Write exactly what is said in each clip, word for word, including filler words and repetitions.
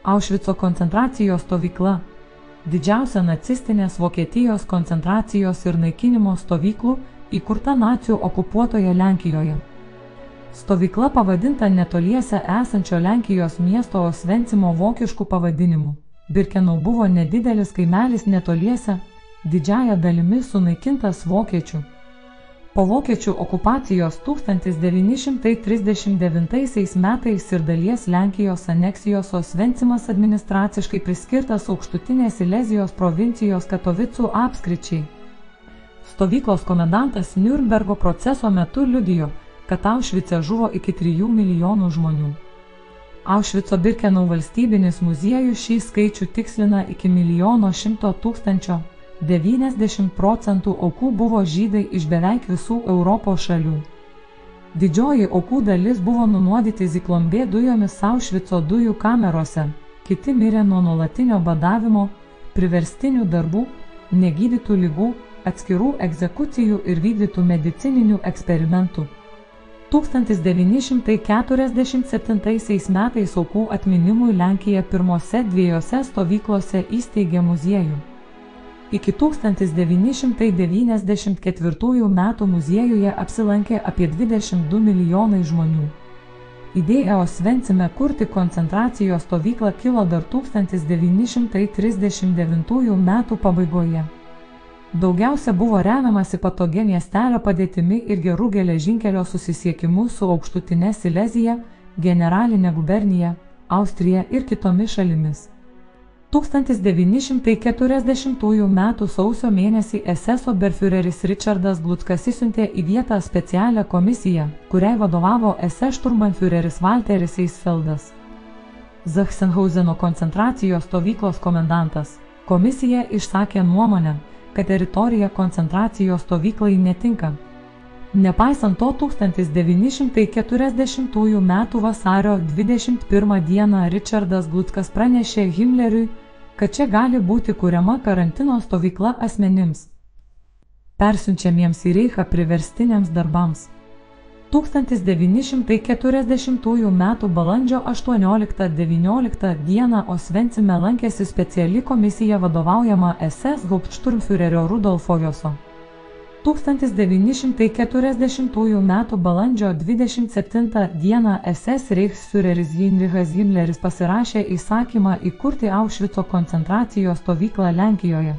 Aušvico koncentracijos stovykla – didžiausia nacistinės Vokietijos koncentracijos ir naikinimo stovyklų, įkurta nacių okupuotoje Lenkijoje. Stovykla pavadinta netoliese esančio Lenkijos miesto Osvencimo vokišku pavadinimu. Birkenau buvo nedidelis kaimelis netoliese, didžiąja dalimi sunaikintas vokiečių. Po vokiečių okupacijos tūkstantis devyni šimtai trisdešimt devintaisiais metais ir dalies Lenkijos aneksijos Osvencimas administraciškai priskirtas Aukštutinės Silezijos provincijos Katovicų apskričiai. Stovyklos komendantas Niurnbergo proceso metu liudijo, kad Aušvice žuvo iki trijų milijonų žmonių. Aušvico Birkenau valstybinis muziejus šį skaičių tikslina iki milijono šimto tūkstančio. devyniasdešimt procentų aukų buvo žydai iš beveik visų Europos šalių. Didžioji aukų dalis buvo nunuodyti ziklombė dujomis Aušvico dujų kamerose, kiti mirė nuo nuolatinio badavimo, priverstinių darbų, negydytų ligų, atskirų egzekucijų ir vykdytų medicininių eksperimentų. tūkstantis devyni šimtai keturiasdešimt septintaisiais metais aukų atminimui Lenkija pirmose dviejose stovyklose įsteigė muziejų. Iki tūkstantis devyni šimtai devyniasdešimt ketvirtųjų metų muziejuje apsilankė apie dvidešimt du milijonai žmonių. Idėja Osvencime kurti koncentracijos stovyklą kilo dar tūkstantis devyni šimtai trisdešimt devintųjų metų pabaigoje. Daugiausia buvo remiamasi patogia miestelio padėtimi ir gerų geležinkelio susisiekimu su Aukštutine Silezija, Generaline gubernija, Austrija ir kitomis šalimis. tūkstantis devyni šimtai keturiasdešimtųjų metų sausio mėnesį S S oberfiureris Richardas Gluckas išsiuntė į vietą specialią komisiją, kuriai vadovavo S S šturmbanfiureris Walteris Eisfeldas. Zachsenhauzeno koncentracijos stovyklos komendantas. Komisija išsakė nuomonę, kad teritorija koncentracijos stovyklai netinka. Nepaisant to, tūkstantis devyni šimtai keturiasdešimtųjų metų vasario dvidešimt pirmą dieną Richardas Gluckas pranešė Himmleriui, kad čia gali būti kuriama karantino stovykla asmenims, persiunčiamiems į Reichą priverstiniams darbams. tūkstantis devyni šimtai keturiasdešimtųjų metų balandžio aštuonioliktą devynioliktą dieną Osvencime lankėsi speciali komisija vadovaujama S S Hauptsturmführerio Rudolfo Joso. tūkstantis devyni šimtai keturiasdešimtųjų metų balandžio dvidešimt septintą dieną S S Reichsführeris Heinrichas Himmleris pasirašė įsakymą įkurti Aušvico koncentracijos stovyklą Lenkijoje.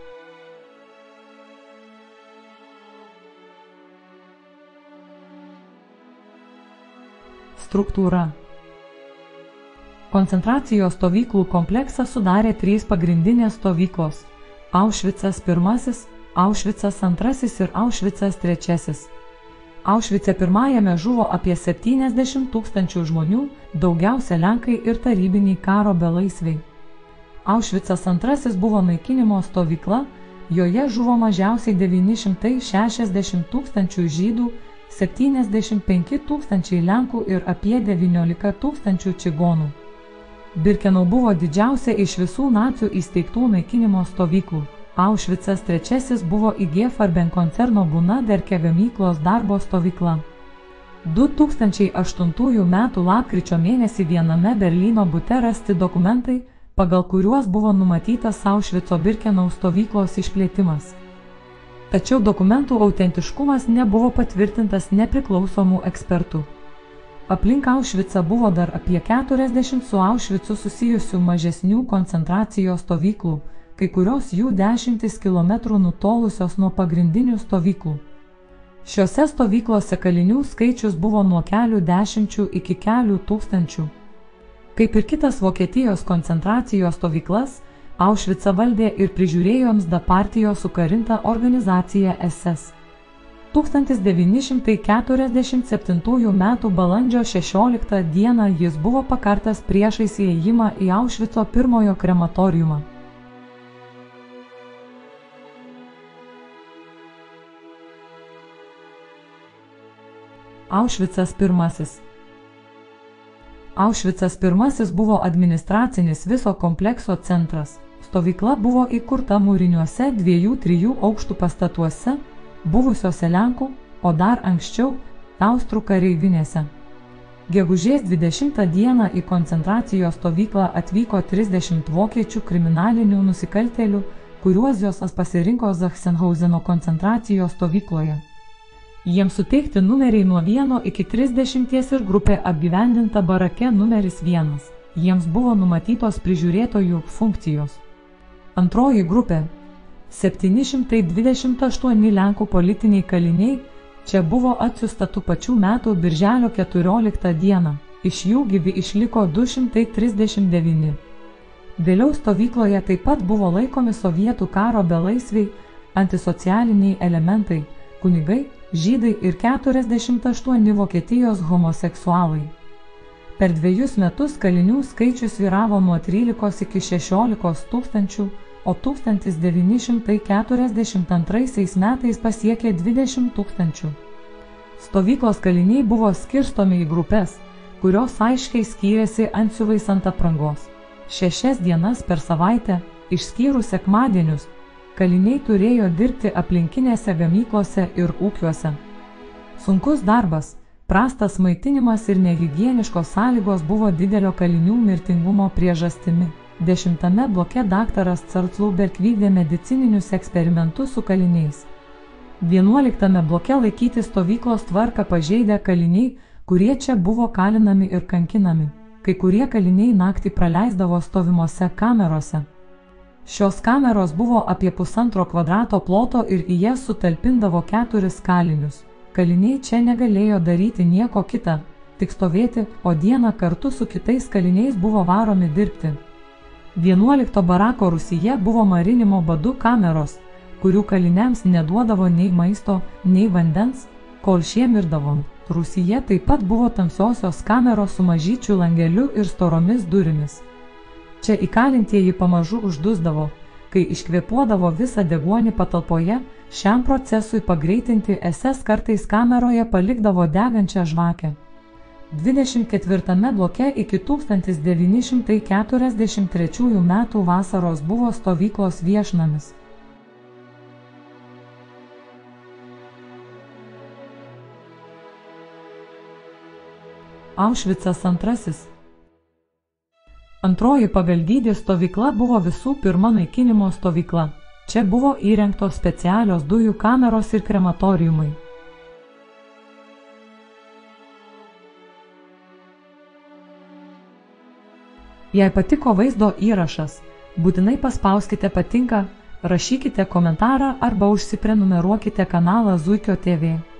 Struktūra. Koncentracijos stovyklų kompleksą sudarė trys pagrindinės stovyklos – Aušvicas pirmasis, Aušvicas antrasis ir Aušvicas trečiasis. Aušvice pirmajame žuvo apie septyniasdešimt tūkstančių žmonių, daugiausia lenkai ir tarybiniai karo belaisviai. Aušvicas antrasis buvo naikinimo stovykla, joje žuvo mažiausiai devyni šimtai šešiasdešimt tūkstančių žydų, septyniasdešimt penki tūkstančiai lenkų ir apie devyniolika tūkstančių čigonų. Birkenau buvo didžiausia iš visų nacių įsteigtų naikinimo stovyklų. Aušvicas trečiasis buvo I G Farben koncerno Bunaderke gamyklos darbo stovykla. du tūkstančiai aštuntųjų metų lapkričio mėnesį viename Berlyno bute rasti dokumentai, pagal kuriuos buvo numatytas Aušvico Birkenau stovyklos išplėtimas. Tačiau dokumentų autentiškumas nebuvo patvirtintas nepriklausomų ekspertų. Aplink Aušvicą buvo dar apie keturiasdešimt su Aušvicu susijusių mažesnių koncentracijos stovyklų, kai kurios jų dešimtis kilometrų nutolusios nuo pagrindinių stovyklų. Šiose stovyklose kalinių skaičius buvo nuo kelių dešimčių iki kelių tūkstančių. Kaip ir kitas Vokietijos koncentracijos stovyklas, Aušvicą valdė ir prižiūrėjo Msda partijos sukarinta organizacija S S. tūkstantis devyni šimtai keturiasdešimt septintųjų metų balandžio šešioliktą dieną jis buvo pakartas priešais įėjimą į Aušvico pirmojo krematoriumą. Aušvicas pirmasis. Aušvicas pirmasis buvo administracinis viso komplekso centras. Stovykla buvo įkurta mūriniuose dviejų trijų aukštų pastatuose, buvusiuose Lenkų, o dar anksčiau Austrų kareivinėse. Gegužės dvidešimtą dieną į koncentracijos stovyklą atvyko trisdešimt vokiečių kriminalinių nusikaltėlių, kuriuos Josas pasirinko Zachsenhauzeno koncentracijos stovykloje. Jiems suteikti numeriai nuo vieno iki trisdešimties ir grupė apgyvendinta barake numeris vienas. Jiems buvo numatytos prižiūrėtojų funkcijos. Antroji grupė – septyni šimtai dvidešimt aštuoni Lenkų politiniai kaliniai, čia buvo atsiųsta tų pačių metų birželio keturioliktą dieną, iš jų gyvi išliko du šimtai trisdešimt devyni. Vėliau stovykloje taip pat buvo laikomi sovietų karo belaisviai, antisocialiniai elementai, kunigai, žydai ir keturiasdešimt aštuoni Vokietijos homoseksualai. Per dviejus metus kalinių skaičius vyravo nuo trylikos iki šešiolikos tūkstančių, o tūkstantis devyni šimtai keturiasdešimt antraisiais metais pasiekė dvidešimt tūkstančių. Stovyklos kaliniai buvo skirstomi į grupės, kurios aiškiai skyrėsi antsiuvais ant aprangos. Šešias dienas per savaitę, išskyrus sekmadienius, kaliniai turėjo dirbti aplinkinėse gamyklose ir ūkiuose. Sunkus darbas, prastas maitinimas ir nehigieniškos sąlygos buvo didelio kalinių mirtingumo priežastimi. Dešimtame bloke daktaras Zalclauberg vykdė medicininius eksperimentus su kaliniais. Vienuoliktame bloke laikyti stovyklos tvarką pažeidę kaliniai, kurie čia buvo kalinami ir kankinami. Kai kurie kaliniai naktį praleisdavo stovimose kamerose. Šios kameros buvo apie pusantro kvadrato ploto ir į jas sutalpindavo keturis kalinius. Kaliniai čia negalėjo daryti nieko kitą, tik stovėti, o dieną kartu su kitais kaliniais buvo varomi dirbti. Vienuolikto barako rūsyje buvo marinimo badu kameros, kurių kaliniams neduodavo nei maisto, nei vandens, kol šie mirdavo. Rūsyje taip pat buvo tamsiosios kameros su mažyčiu langeliu ir storomis durimis. Čia įkalintieji pamažu uždusdavo, kai iškvėpuodavo visą deguonį patalpoje, šiam procesui pagreitinti S S kartais kameroje palikdavo degančią žvakę. dvidešimt ketvirtame bloke iki tūkstantis devyni šimtai keturiasdešimt trečiųjų metų vasaros buvo stovyklos viešnamis. Aušvicas antrasis. Antroji pagal dydį stovykla buvo visų pirma naikinimo stovykla. Čia buvo įrengtos specialios dujų kameros ir krematoriumai. Jei patiko vaizdo įrašas, būtinai paspauskite patinka, rašykite komentarą arba užsiprenumeruokite kanalą Zuikio T V.